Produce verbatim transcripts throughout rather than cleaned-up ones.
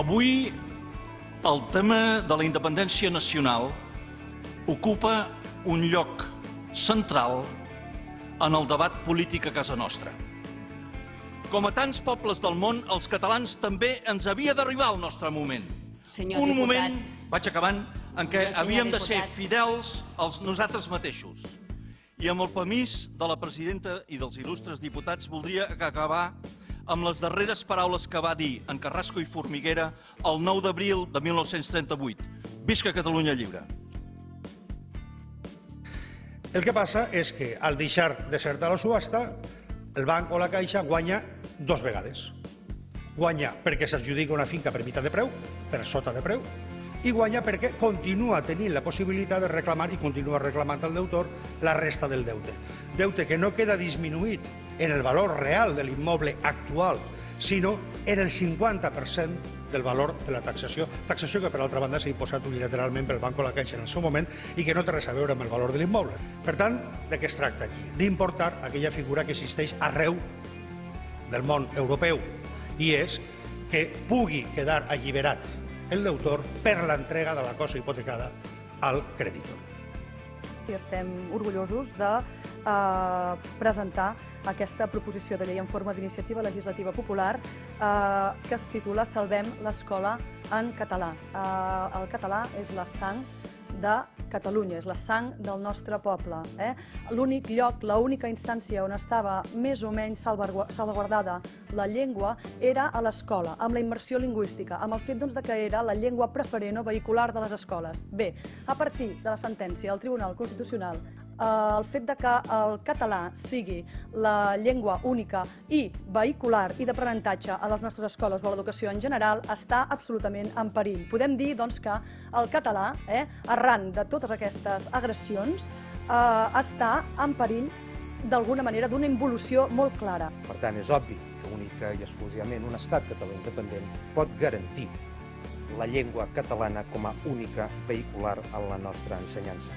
Avui el tema de la independència nacional ocupa un lloc central en el debat polític a casa nostra. Com a tants pobles del món, els catalans també ens havia d'arribar al nostre moment. Senyor un diputat. moment, vaig acabant, en què Senyor havíem de ser diputat. fidels als nosaltres mateixos. I amb el permís de la presidenta i dels il·lustres diputats voldria acabar amb les darreres paraules que va dir en Carrasco i Formiguera el nou d'abril de mil nou-cents trenta-vuit. Visca Catalunya lliure. El que passa és que al deixar deserta la subhasta, el banc o la caixa guanya dos vegades. Guanya perquè s'adjudica una finca per meitat de preu, per sota de preu, i guanya perquè continua tenint la possibilitat de reclamar i continua reclamant al deutor la resta del deute. Deute que no queda disminuït en el valor real de l'immoble actual, sinó en el cinquanta per cent del valor de la taxació, taxació que per altra banda s'ha imposat unilateralment pel Banc o la Caixa en el seu moment i que no té res a veure amb el valor de l'immoble. Per tant, de què es tracta aquí? D'importar aquella figura que existeix arreu del món europeu, i és que pugui quedar alliberat el deutor per l'entrega de la cosa hipotecada al creditor. I estem orgullosos de eh, presentar aquesta proposició de llei en forma d'iniciativa legislativa popular eh, que es titula Salvem l'escola en català. Eh, el català és la sang de Catalunya, és la sang del nostre poble. Eh? L'únic lloc, l'única instància on estava més o menys salvaguardada la llengua era a l'escola, amb la immersió lingüística, amb el fet doncs, que era la llengua preferent o vehicular de les escoles. Bé, a partir de la sentència del Tribunal Constitucional, el fet de que el català sigui la llengua única i vehicular i d'aprenentatge a les nostres escoles o a l'educació en general està absolutament en perill. Podem dir doncs, que el català, eh, arran de totes aquestes agressions, eh, està en perill d'alguna manera d'una involució molt clara. Per tant, és obvi que única i exclusivament un estat català independent pot garantir la llengua catalana com a única vehicular en la nostra ensenyança.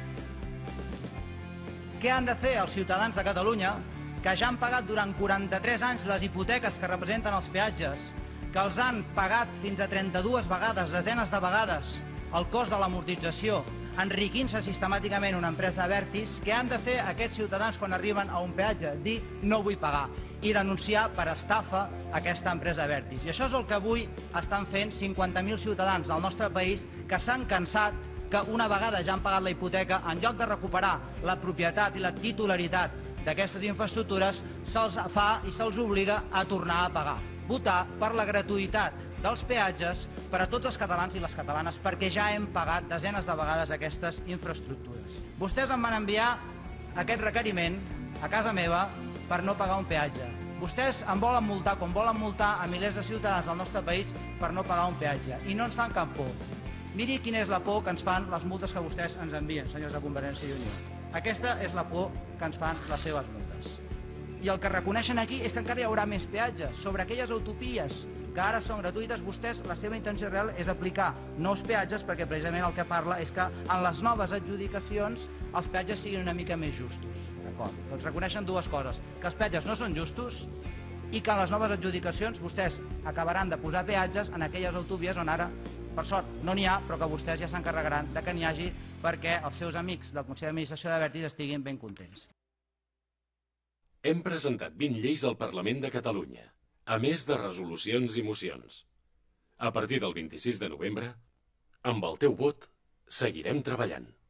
Què han de fer els ciutadans de Catalunya que ja han pagat durant quaranta-tres anys les hipoteques que representen els peatges, que els han pagat fins a trenta-dues vegades, desenes de vegades, el cost de l'amortització, enriquint-se sistemàticament una empresa Abertis? Què han de fer aquests ciutadans quan arriben a un peatge? Dir no vull pagar i denunciar per estafa aquesta empresa Abertis. I això és el que avui estan fent cinquanta mil ciutadans del nostre país que s'han cansat que una vegada ja han pagat la hipoteca, en lloc de recuperar la propietat i la titularitat d'aquestes infraestructures, se'ls fa i se'ls obliga a tornar a pagar. Votar per la gratuïtat dels peatges per a tots els catalans i les catalanes, perquè ja hem pagat desenes de vegades aquestes infraestructures. Vostès em van enviar aquest requeriment a casa meva per no pagar un peatge. Vostès em volen multar, com volen multar a milers de ciutadans del nostre país per no pagar un peatge, i no ens fan cap por. Miri quina és la por que ens fan les multes que vostès ens envien, senyors de Convergència i Unió. Aquesta és la por que ens fan les seves multes. I el que reconeixen aquí és que encara hi haurà més peatges. Sobre aquelles autopies que ara són gratuïtes, vostès, la seva intenció real és aplicar nous peatges, perquè precisament el que parla és que en les noves adjudicacions els peatges siguin una mica més justos. D'acord? Doncs reconeixen dues coses, que els peatges no són justos i que en les noves adjudicacions vostès acabaran de posar peatges en aquelles autovies on ara, per sort, no n'hi ha, però que vostès ja s'encarregaran de que n'hi hagi perquè els seus amics del Consell d'Administració d'Abertis estiguin ben contents. Hem presentat vint lleis al Parlament de Catalunya, a més de resolucions i mocions. A partir del vint-i-sis de novembre, amb el teu vot, seguirem treballant.